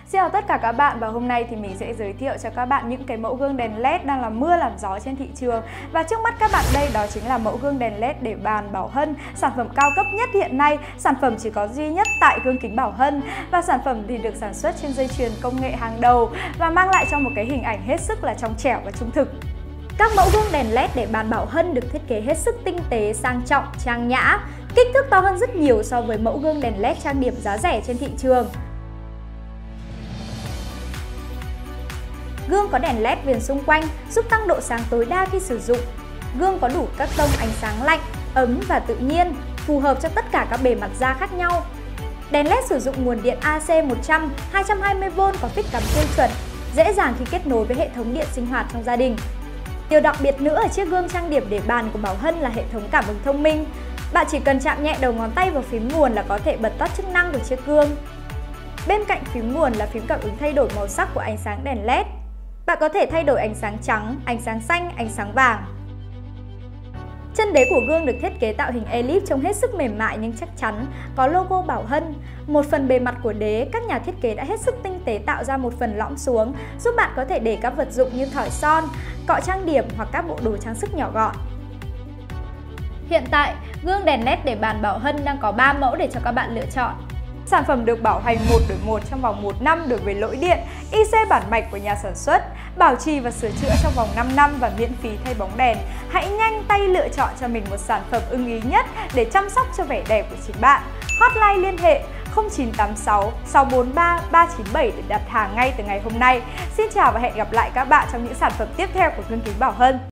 Xin chào tất cả các bạn, và hôm nay thì mình sẽ giới thiệu cho các bạn những cái mẫu gương đèn LED đang làm mưa làm gió trên thị trường. Và trước mắt các bạn đây đó chính là mẫu gương đèn LED để bàn Bảo Hân, sản phẩm cao cấp nhất hiện nay, sản phẩm chỉ có duy nhất tại gương kính Bảo Hân. Và sản phẩm thì được sản xuất trên dây chuyền công nghệ hàng đầu và mang lại cho một cái hình ảnh hết sức là trong trẻo và trung thực. Các mẫu gương đèn LED để bàn Bảo Hân được thiết kế hết sức tinh tế, sang trọng, trang nhã, kích thước to hơn rất nhiều so với mẫu gương đèn LED trang điểm giá rẻ trên thị trường. Gương có đèn LED viền xung quanh giúp tăng độ sáng tối đa khi sử dụng. Gương có đủ các tông ánh sáng lạnh, ấm và tự nhiên, phù hợp cho tất cả các bề mặt da khác nhau. Đèn LED sử dụng nguồn điện AC 100, 220V có phích cắm tiêu chuẩn, dễ dàng khi kết nối với hệ thống điện sinh hoạt trong gia đình. Điều đặc biệt nữa ở chiếc gương trang điểm để bàn của Bảo Hân là hệ thống cảm ứng thông minh. Bạn chỉ cần chạm nhẹ đầu ngón tay vào phím nguồn là có thể bật tắt chức năng của chiếc gương. Bên cạnh phím nguồn là phím cảm ứng thay đổi màu sắc của ánh sáng đèn LED. Bạn có thể thay đổi ánh sáng trắng, ánh sáng xanh, ánh sáng vàng. Chân đế của gương được thiết kế tạo hình elip trông hết sức mềm mại nhưng chắc chắn, có logo Bảo Hân. Một phần bề mặt của đế, các nhà thiết kế đã hết sức tinh tế tạo ra một phần lõm xuống, giúp bạn có thể để các vật dụng như thỏi son, cọ trang điểm hoặc các bộ đồ trang sức nhỏ gọn. Hiện tại, gương đèn LED để bàn Bảo Hân đang có 3 mẫu để cho các bạn lựa chọn. Sản phẩm được bảo hành 1 đổi 1 trong vòng 1 năm đối với lỗi điện, IC bản mạch của nhà sản xuất, bảo trì và sửa chữa trong vòng 5 năm và miễn phí thay bóng đèn. Hãy nhanh tay lựa chọn cho mình một sản phẩm ưng ý nhất để chăm sóc cho vẻ đẹp của chính bạn. Hotline liên hệ 0986 643 397 để đặt hàng ngay từ ngày hôm nay. Xin chào và hẹn gặp lại các bạn trong những sản phẩm tiếp theo của gương kính Bảo Hân.